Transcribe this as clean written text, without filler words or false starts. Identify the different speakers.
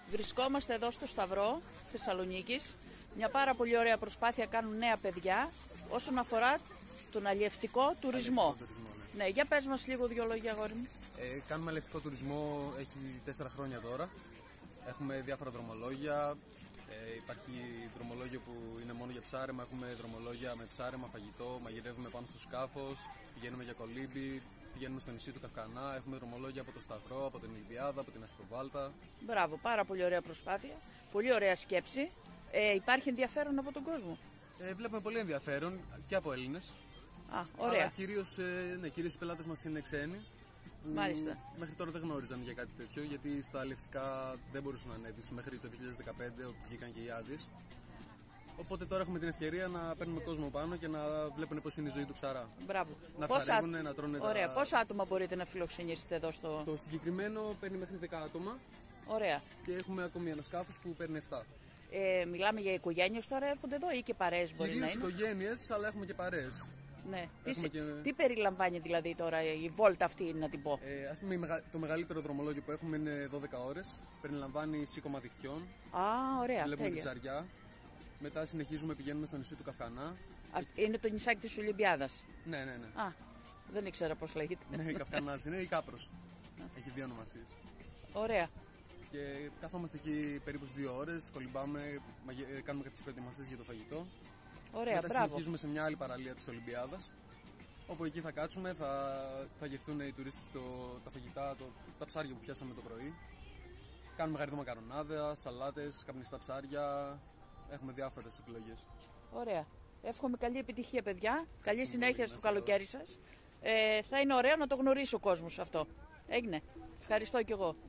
Speaker 1: Βρισκόμαστε εδώ στο Σταυρό Θεσσαλονίκης. Μια πάρα πολύ ωραία προσπάθεια κάνουν νέα παιδιά όσον αφορά τον αλλιευτικό τουρισμό. Ναι, για πες μας λίγο δύο λόγια, αγόρι μου.
Speaker 2: Κάνουμε αλλιευτικό τουρισμό, έχει 4 χρόνια τώρα. Έχουμε διάφορα δρομολόγια. Υπάρχει δρομολόγιο που είναι μόνο για ψάρεμα, έχουμε δρομολόγια με ψάρεμα, φαγητό, μαγειρεύουμε πάνω στο σκάφος, πηγαίνουμε για κολύμπι, πηγαίνουμε στο νησί του Καυκανά, έχουμε δρομολόγια από το Σταυρό, από την Ηλιάδα, από την Αστροβάλτα.
Speaker 1: Μπράβο, πάρα πολύ ωραία προσπάθεια, πολύ ωραία σκέψη. Υπάρχει ενδιαφέρον από τον κόσμο.
Speaker 2: Βλέπουμε πολύ ενδιαφέρον και από Έλληνες.
Speaker 1: Ωραία.
Speaker 2: Αλλά κυρίως οι πελάτες μας είναι ξένοι.
Speaker 1: Μάλιστα.
Speaker 2: Μέχρι τώρα δεν γνώριζαν για κάτι τέτοιο, γιατί στα αλλιευτικά δεν μπορούσε να ανέβει μέχρι το 2015 όπου βγήκαν και οι άδειες. Οπότε τώρα έχουμε την ευκαιρία να παίρνουμε κόσμο πάνω και να βλέπουν πώς είναι η ζωή του ψαρά.
Speaker 1: Μπράβο.
Speaker 2: Να ψαρεύουν, να τρώνε.
Speaker 1: Ωραία. Πόσα άτομα μπορείτε να φιλοξενήσετε εδώ στο.
Speaker 2: Το συγκεκριμένο παίρνει μέχρι 10 άτομα.
Speaker 1: Ωραία.
Speaker 2: Και έχουμε ακόμη ένα σκάφος που παίρνει 7.
Speaker 1: Μιλάμε για οικογένειες τώρα, έρχονται εδώ ή και παρέες μπορεί
Speaker 2: κυρίως
Speaker 1: να είναι.
Speaker 2: Οικογένειες, αλλά έχουμε και παρέες.
Speaker 1: Ναι. Τι περιλαμβάνει δηλαδή τώρα η βόλτα αυτή, να την πω.
Speaker 2: Ας πούμε, το μεγαλύτερο δρομολόγιο που έχουμε είναι 12 ώρες. Περιλαμβάνει σήκωμα δικτυών.
Speaker 1: Ωραία.
Speaker 2: Βλέπουμε τη ψαριά. Μετά συνεχίζουμε, πηγαίνουμε στο νησί του Καυκανά.
Speaker 1: Είναι το νησάκι της Ολυμπιάδας.
Speaker 2: Ναι.
Speaker 1: Δεν ήξερα πώς λέγεται.
Speaker 2: Ναι, η Καυκανάς είναι ή Κάπρος. Έχει 2 ονομασίες.
Speaker 1: Ωραία.
Speaker 2: Και καθόμαστε εκεί περίπου 2 ώρες, κολυμπάμε, κάνουμε κάποιες προετοιμασίες για το φαγητό.
Speaker 1: Ωραία,
Speaker 2: μετά
Speaker 1: μπράβο.
Speaker 2: συνεχίζουμε σε μια άλλη παραλία της Ολυμπιάδας, όπου εκεί θα κάτσουμε, θα γευτούν οι τουρίστες τα φαγητά, τα ψάρια που πιάσαμε το πρωί. Κάνουμε γαρίδο μακαρονάδα, σαλάτες, καπνιστά ψάρια. Έχουμε διάφορες επιλογές.
Speaker 1: Ωραία. Εύχομαι καλή επιτυχία, παιδιά. Καλή συνέχεια στο καλοκαίρι σας. Θα είναι ωραίο να το γνωρίσει ο κόσμος αυτό. Έγινε. Ευχαριστώ κι εγώ.